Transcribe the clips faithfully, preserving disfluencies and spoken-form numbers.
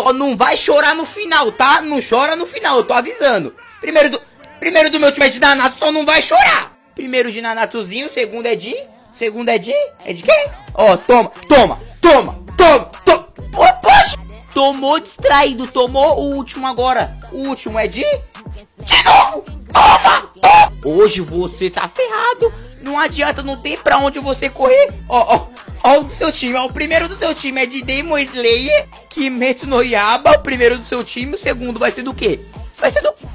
Só não vai chorar no final, tá? Não chora no final, eu tô avisando. Primeiro do, primeiro do meu time é de Nanato, só não vai chorar. Primeiro de Nanatozinho, segundo é de... Segundo é de... É de quem? Ó, oh, toma, toma, toma, toma, toma. Oh, poxa! Tomou distraído, tomou o último agora. O último é de... De novo! Toma, toma! Hoje você tá ferrado. Não adianta, não tem pra onde você correr. Ó, ó. Ó o do seu time, ó, o primeiro do seu time é de Demon Slayer, Kimetsu no Yaiba, o primeiro do seu time, o segundo vai ser do quê? Vai ser do...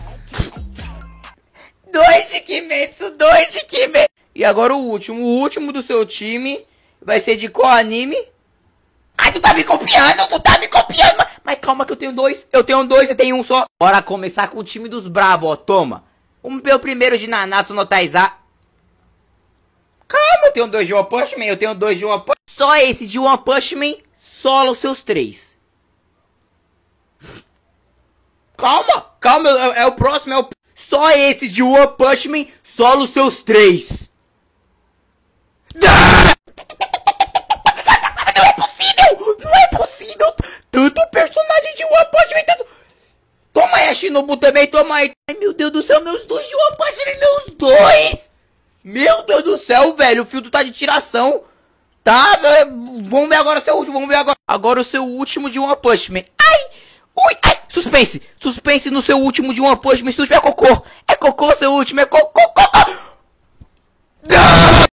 Dois de Kimetsu, dois de Kimetsu. E agora o último, o último do seu time vai ser de qual anime? Ai, tu tá me copiando, tu tá me copiando, mas, mas calma que eu tenho dois, eu tenho dois, eu tenho um só. Bora começar com o time dos brabos, ó, toma. O meu primeiro de Nanatsu no Taizai. Calma, eu tenho dois de One Punch Man, eu tenho dois de One Punch Man. Só esse de One Punch Man, solo os seus três. Calma, calma, é, é o próximo, é o... Só esse de One Punch Man, solo os seus três. Não é possível, não é possível. Tanto personagem de One Punch Man, tanto... Toma aí a Shinobu também, toma aí. Ai, meu Deus do céu, meus dois de One Punch Man, meus dois. Meu Deus do céu, velho, o filtro tá de tiração. Tá, vamos ver agora o seu último, vamos ver agora. Agora o seu último de One Punch Man. Ai, ui, ai, suspense. Suspense no seu último de One Punch Man, suspense é cocô. É cocô seu último, é cocô, cocô.